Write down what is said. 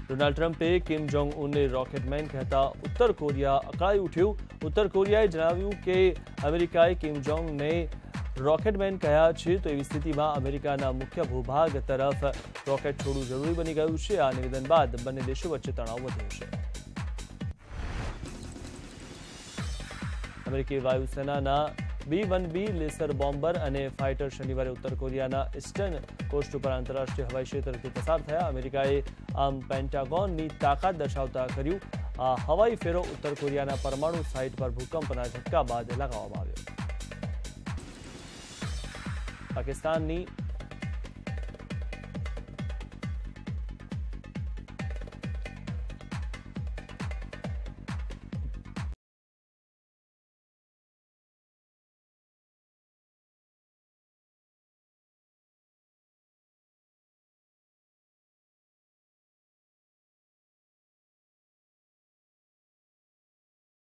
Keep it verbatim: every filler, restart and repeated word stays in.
Donald ટ્રમ્પે Kim Jong ઉનને રોકેટમેન કહેતા ઉત્તર કોરિયા અકળાઈ ઉઠ્યું। ઉત્તર કોરિયાએ જણાવ્યું કે અમેરિકાએ કિમ જોંગને રોકેટમેન કહ્યા છે તો એવી સ્થિતિમાં અમેરિકાના મુખ્ય ભૂભાગ તરફ રોકેટ છોડવું જરૂરી બની ગયું છે। આ નિવેદન બાદ બંને દેશો વચ્ચે તણાવ વધ્યો છે। અમેરિકી વાયુસેનાના B one B Lancer bomber અને ફાઇટર શનિવારે ઉત્તર કોરિયાના ઈસ્ટર્ન કોસ્ટ ઉપર આંતરરાષ્ટ્રીય હવાઈ ક્ષેત્રથી પસાર થયા। અમેરિકાએ આમ પેન્ટાગોનની તાકાત દર્શાવતા કર્યું। આ હવાઈ ફેરો ઉત્તર કોરિયાના પરમાણુ સાઇટ પર ભૂકંપના ઝટકા બાદ લગાવવામાં આવ્યો। પાકિસ્તાનની